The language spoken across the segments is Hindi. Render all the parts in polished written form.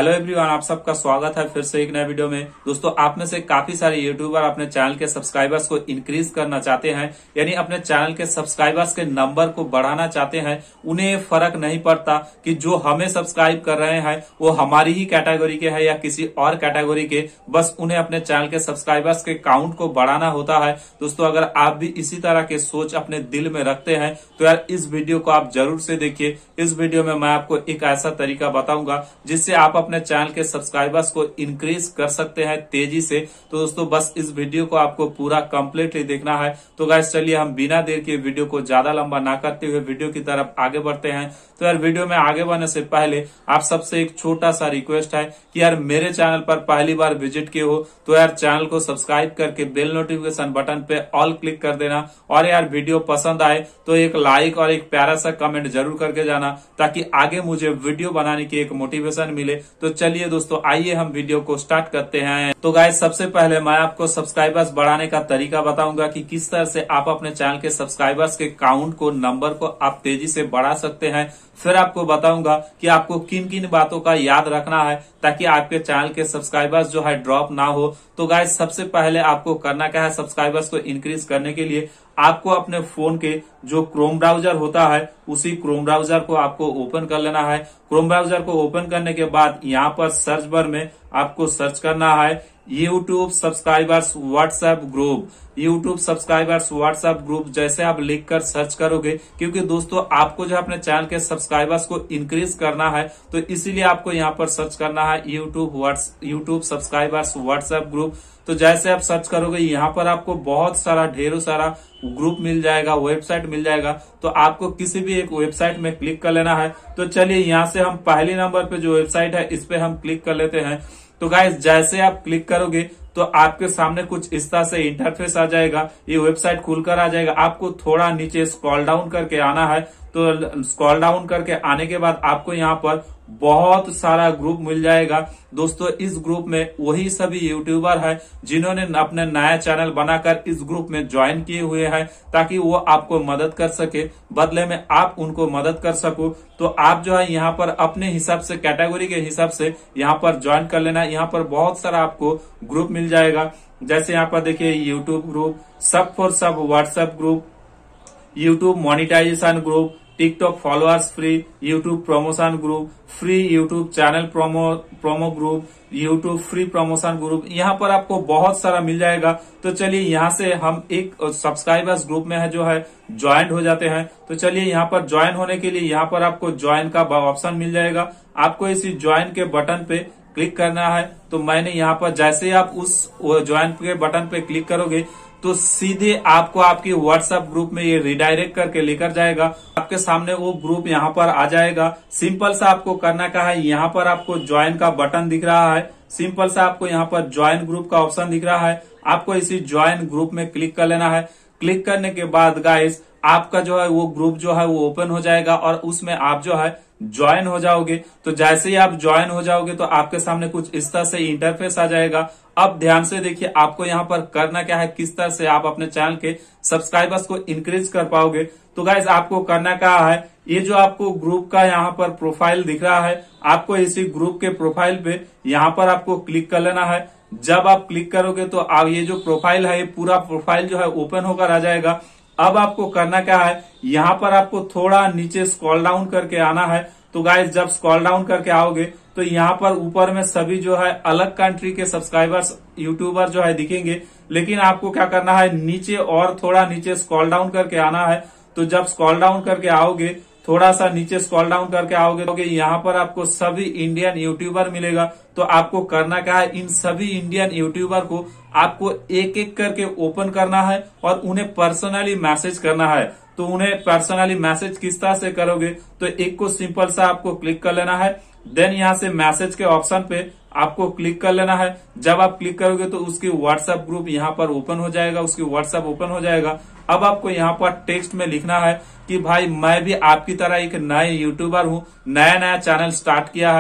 हेलो एवरीवन, आप सबका स्वागत है फिर से एक नए वीडियो में। दोस्तों, आप में से काफी सारे यूट्यूबर अपने चैनल के सब्सक्राइबर्स को इंक्रीज करना चाहते हैं, यानी अपने चैनल के सब्सक्राइबर्स के नंबर को बढ़ाना चाहते हैं। उन्हें फर्क नहीं पड़ता कि जो हमें सब्सक्राइब कर रहे हैं वो हमारी ही कैटेगरी के हैं या किसी और कैटेगरी के, बस उन्हें अपने चैनल के सब्सक्राइबर्स के काउंट को बढ़ाना होता है। दोस्तों, अगर आप भी इसी तरह के सोच अपने दिल में रखते हैं तो यार इस वीडियो को आप जरूर से देखिए। इस वीडियो में मैं आपको एक ऐसा तरीका बताऊंगा जिससे आप अपने चैनल के सब्सक्राइबर्स को इंक्रीज कर सकते हैं तेजी से। तो दोस्तों, बस इस वीडियो को आपको पूरा कंप्लीटली देखना है। तो गाइस, चलिए हम बिना देर के वीडियो को ज्यादा लंबा ना करते हुए वीडियो की तरफ आगे बढ़ते हैं। तो यार वीडियो में आगे बढ़ने से पहले आप सबसे एक छोटा सा रिक्वेस्ट है कि यार मेरे चैनल पर पहली बार विजिट किए हो तो यार चैनल को सब्सक्राइब करके बेल नोटिफिकेशन बटन पे ऑल क्लिक कर देना, और यार वीडियो पसंद आए तो एक लाइक और एक प्यारा सा कमेंट जरूर करके जाना, ताकि आगे मुझे वीडियो बनाने की एक मोटिवेशन मिले। तो चलिए दोस्तों, आइए हम वीडियो को स्टार्ट करते हैं। तो गाइस, सबसे पहले मैं आपको सब्सक्राइबर्स बढ़ाने का तरीका बताऊंगा कि किस तरह से आप अपने चैनल के सब्सक्राइबर्स के काउंट को, नंबर को आप तेजी से बढ़ा सकते हैं। फिर आपको बताऊंगा कि आपको किन किन बातों का याद रखना है ताकि आपके चैनल के सब्सक्राइबर्स जो है ड्रॉप ना हो। तो गाइस, सबसे पहले आपको करना क्या है, सब्सक्राइबर्स को इंक्रीज करने के लिए आपको अपने फोन के जो क्रोम ब्राउजर होता है उसी क्रोम ब्राउजर को आपको ओपन कर लेना है। क्रोम ब्राउजर को ओपन करने के बाद यहाँ पर सर्च बार में आपको सर्च करना है YouTube subscribers WhatsApp group. YouTube subscribers WhatsApp group जैसे आप लिखकर सर्च करोगे, क्योंकि दोस्तों आपको जो अपने चैनल के सब्सक्राइबर्स को इंक्रीज करना है तो इसीलिए आपको यहाँ पर सर्च करना है यूट्यूब सब्सक्राइबर्स व्हाट्सएप ग्रुप। तो जैसे आप सर्च करोगे यहाँ पर आपको बहुत सारा ढेरों सारा ग्रुप मिल जाएगा, वेबसाइट मिल जाएगा। तो आपको किसी भी एक वेबसाइट में क्लिक कर लेना है। तो चलिए यहाँ से हम पहले नंबर पे जो वेबसाइट है इस पे हम क्लिक कर लेते हैं। तो गाइस, जैसे आप क्लिक करोगे तो आपके सामने कुछ इस तरह से इंटरफेस आ जाएगा, ये वेबसाइट खुलकर आ जाएगा। आपको थोड़ा नीचे स्क्रॉल डाउन करके आना है। तो स्क्रॉल डाउन करके आने के बाद आपको यहाँ पर बहुत सारा ग्रुप मिल जाएगा। दोस्तों, इस ग्रुप में वही सभी यूट्यूबर है जिन्होंने अपने नया चैनल बनाकर इस ग्रुप में ज्वाइन किए हुए हैं, ताकि वो आपको मदद कर सके, बदले में आप उनको मदद कर सको। तो आप जो है यहाँ पर अपने हिसाब से, कैटेगरी के हिसाब से यहाँ पर ज्वाइन कर लेना। यहाँ पर बहुत सारा आपको ग्रुप मिल जाएगा। जैसे यहाँ पर देखिए YouTube group, sub for sub WhatsApp group, YouTube monetization group, TikTok followers free, YouTube promotion group free, YouTube channel promo group, YouTube free promotion group. यहाँ पर आपको बहुत सारा मिल जाएगा। तो चलिए यहाँ से हम एक सब्सक्राइबर्स ग्रुप में है जो है ज्वाइन हो जाते हैं। तो चलिए यहाँ पर ज्वाइन होने के लिए यहाँ पर आपको ज्वाइन का ऑप्शन मिल जाएगा। आपको इसी ज्वाइन के बटन पे क्लिक करना है। तो मैंने यहाँ पर जैसे ही आप उस ज्वाइन के बटन पे क्लिक करोगे तो सीधे आपको आपकी व्हाट्सएप ग्रुप में ये रिडायरेक्ट करके लेकर जाएगा। आपके सामने वो ग्रुप यहाँ पर आ जाएगा। सिंपल सा आपको करना क्या है, यहाँ पर आपको ज्वाइन का बटन दिख रहा है, सिंपल सा आपको यहाँ पर ज्वाइन ग्रुप का ऑप्शन दिख रहा है। आपको इसी ज्वाइन ग्रुप में क्लिक कर लेना है। क्लिक करने के बाद गाइस, आपका जो है वो ग्रुप जो है वो ओपन हो जाएगा और उसमें आप जो है ज्वाइन हो जाओगे। तो जैसे ही आप ज्वाइन हो जाओगे तो आपके सामने कुछ इस तरह से इंटरफेस आ जाएगा। अब ध्यान से देखिए, आपको यहाँ पर करना क्या है, किस तरह से आप अपने चैनल के सब्सक्राइबर्स को इंक्रीज कर पाओगे। तो गाइस, आपको करना क्या है, ये जो आपको ग्रुप का यहाँ पर प्रोफाइल दिख रहा है, आपको इसी ग्रुप के प्रोफाइल पे यहाँ पर आपको क्लिक कर लेना है। जब आप क्लिक करोगे तो आप ये जो प्रोफाइल है, ये पूरा प्रोफाइल जो है ओपन होकर आ जाएगा। अब आपको करना क्या है, यहाँ पर आपको थोड़ा नीचे स्क्रॉल डाउन करके आना है। तो गाइस, जब स्क्रॉल डाउन करके आओगे तो यहाँ पर ऊपर में सभी जो है अलग कंट्री के सब्सक्राइबर्स यूट्यूबर जो है दिखेंगे, लेकिन आपको क्या करना है, नीचे और थोड़ा नीचे स्क्रॉल डाउन करके आना है। तो जब स्क्रॉल डाउन करके आओगे, थोड़ा सा नीचे स्क्रॉल डाउन करके आओगे तो यहाँ पर आपको सभी इंडियन यूट्यूबर मिलेगा। तो आपको करना क्या है, इन सभी इंडियन यूट्यूबर को आपको एक एक करके ओपन करना है और उन्हें पर्सनली मैसेज करना है। तो उन्हें पर्सनली मैसेज किस तरह से करोगे, तो एक को सिंपल सा आपको क्लिक कर लेना है। देन यहाँ से मैसेज के ऑप्शन पे आपको क्लिक कर लेना है। जब आप क्लिक करोगे तो उसकी व्हाट्सएप ग्रुप यहाँ पर ओपन हो जाएगा, उसकी व्हाट्सएप ओपन हो जाएगा। अब आपको यहाँ पर टेक्स्ट में लिखना है कि भाई, मैं भी आपकी तरह एक नए यूट्यूबर हूँ, नया चैनल स्टार्ट किया है,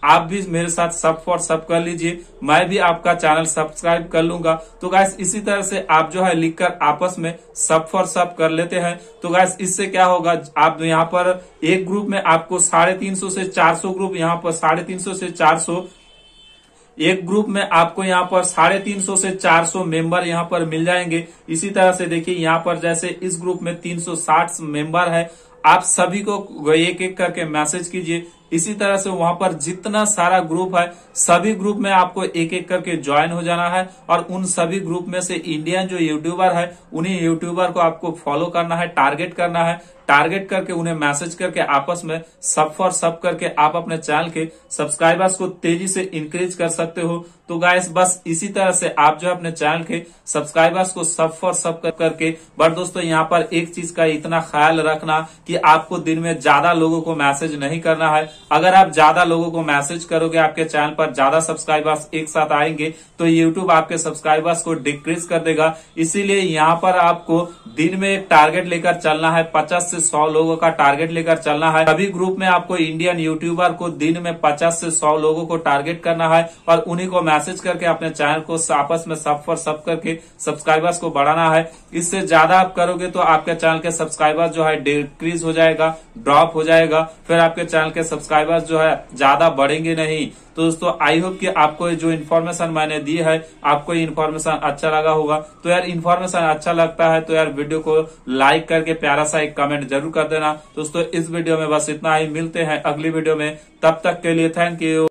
आप भी मेरे साथ सब फॉर सब कर लीजिए, मैं भी आपका चैनल सब्सक्राइब कर लूंगा। तो गाइस इसी तरह से आप जो है लिखकर आपस में सब फॉर सब कर लेते हैं। तो गाइस इससे क्या होगा, आप यहाँ पर एक ग्रुप में आपको 350 से 400 ग्रुप, यहाँ पर 350 से 400 एक ग्रुप में आपको यहाँ पर 350 से 400 मेंबर यहाँ पर मिल जाएंगे। इसी तरह से देखिए यहाँ पर जैसे इस ग्रुप में 360 मेंबर है, आप सभी को एक एक करके मैसेज कीजिए। इसी तरह से वहां पर जितना सारा ग्रुप है सभी ग्रुप में आपको एक एक करके ज्वाइन हो जाना है और उन सभी ग्रुप में से इंडियन जो यूट्यूबर है उन्हीं यूट्यूबर को आपको फॉलो करना है, टारगेट करना है। टारगेट करके उन्हें मैसेज करके आपस में सब फॉर सब करके आप अपने चैनल के सब्सक्राइबर्स को तेजी से इंक्रीज कर सकते हो। तो गाइस बस इसी तरह से आप जो अपने चैनल के सब्सक्राइबर्स को सब फॉर सब करके, बट दोस्तों यहाँ पर एक चीज का इतना ख्याल रखना कि आपको दिन में ज्यादा लोगों को मैसेज नहीं करना है। अगर आप ज्यादा लोगों को मैसेज करोगे, आपके चैनल पर ज्यादा सब्सक्राइबर्स एक साथ आएंगे तो यूट्यूब आपके सब्सक्राइबर्स को डिक्रीज कर देगा। इसीलिए यहाँ पर आपको दिन में एक टारगेट लेकर चलना है, 50 से 100 लोगों का टारगेट लेकर चलना है। सभी ग्रुप में आपको इंडियन यूट्यूबर को दिन में 50 से 100 लोगों को टारगेट करना है और उन्हीं को मैसेज करके अपने चैनल को आपस में सब फॉर सब करके सब्सक्राइबर्स को बढ़ाना है। इससे ज्यादा आप करोगे तो आपके चैनल के सब्सक्राइबर्स जो है डिक्रीज हो जाएगा, ड्रॉप हो जाएगा, फिर आपके चैनल के सब्सक्राइबर्स जो है ज्यादा बढ़ेंगे नहीं। तो दोस्तों आई होप कि आपको जो इन्फॉर्मेशन मैंने दी है, आपको ये इन्फॉर्मेशन अच्छा लगा होगा। तो यार इन्फॉर्मेशन अच्छा लगता है तो यार वीडियो को लाइक करके प्यारा सा एक कमेंट जरूर कर देना। दोस्तों इस वीडियो में बस इतना ही, मिलते हैं अगली वीडियो में, तब तक के लिए थैंक यू।